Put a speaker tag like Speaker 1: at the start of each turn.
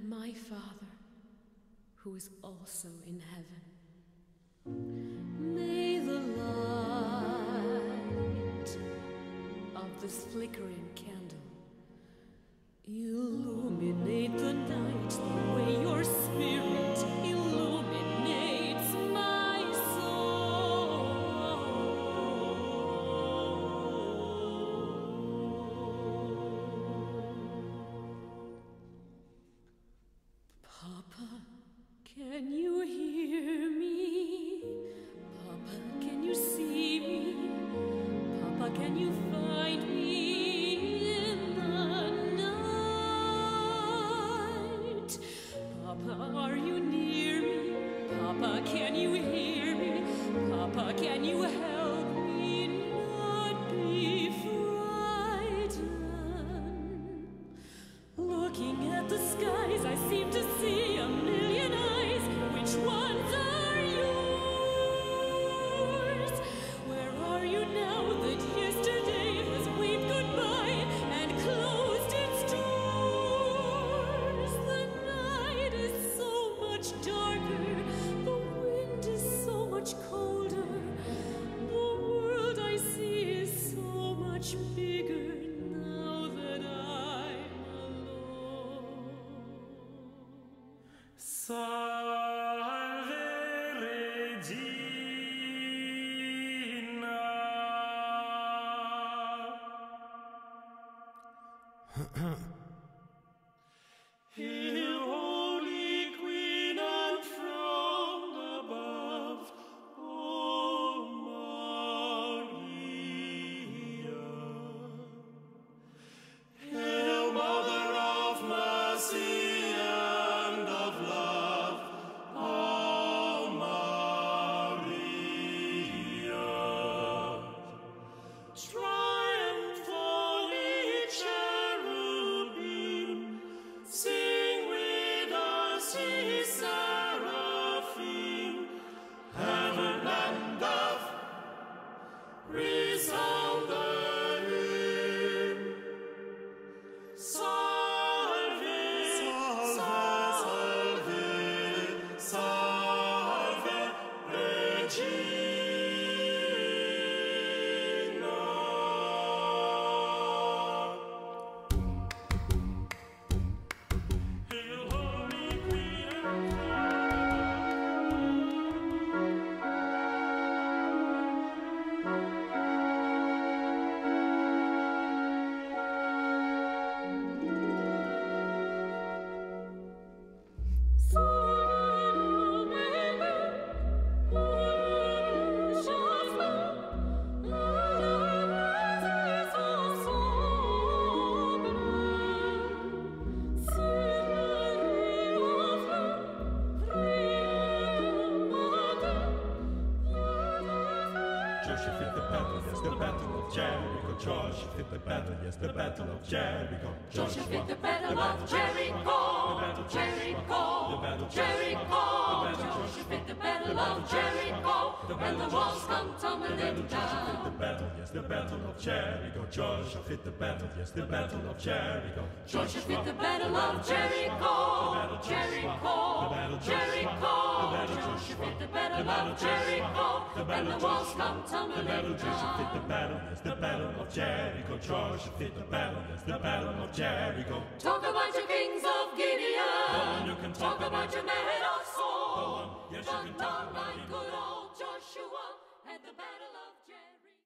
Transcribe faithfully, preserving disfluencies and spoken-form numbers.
Speaker 1: my Father, who is also in heaven. May the light of this flickering candle illuminate the night the way your spirit illuminates my soul. Papa, can you hear me? Papa, can you see me? Papa, can you find me in the night? Papa, are you near me? Papa, can you hear me? Papa, can you help me not be frightened? Looking at the skies, I seem to see a million eyes. Which ones are yours? Where are you now that yesterday has waved goodbye and closed its doors? The night is so much darker, the wind is so much colder, the world I see is so much bigger now that I'm alone.
Speaker 2: Salve Regina. Hail, Holy Queen, enthroned above, O Maria. Hail, Mother of Mercy and of love, O Maria. Triumphantly cherubim, sing with us, ye seraphim. Heaven and earth resound the hymn. Salve, salve, salve, Regina. Hail, Holy Queen, Joseph hit the battle, yes, the battle of Jericho. Joseph hit the battle, yes, the battle of Jericho.
Speaker 1: Joseph hit the battle of Jericho, Jericho, Jericho. Joseph hit the battle of Jericho, and the walls come tumbling
Speaker 2: Joseph hit the
Speaker 1: down.
Speaker 2: battle, yes, the battle of Jericho. Joseph hit the battle, yes, the battle of Jericho.
Speaker 1: Joseph hit the battle of Jericho, Jericho, Jericho. Joseph hit the battle of Jericho, and the walls come tumbling
Speaker 2: Joseph hit the
Speaker 1: down.
Speaker 2: battle, yes, the battle of Jericho. Joseph hit the battle, yes, the battle of Jericho.
Speaker 1: Talk about your kings of Gideon.
Speaker 2: You can
Speaker 1: Talk about your men of Saul.
Speaker 2: Yes, you can
Speaker 1: But
Speaker 2: talk
Speaker 1: not
Speaker 2: about
Speaker 1: like
Speaker 2: him.
Speaker 1: good old Joshua at the battle of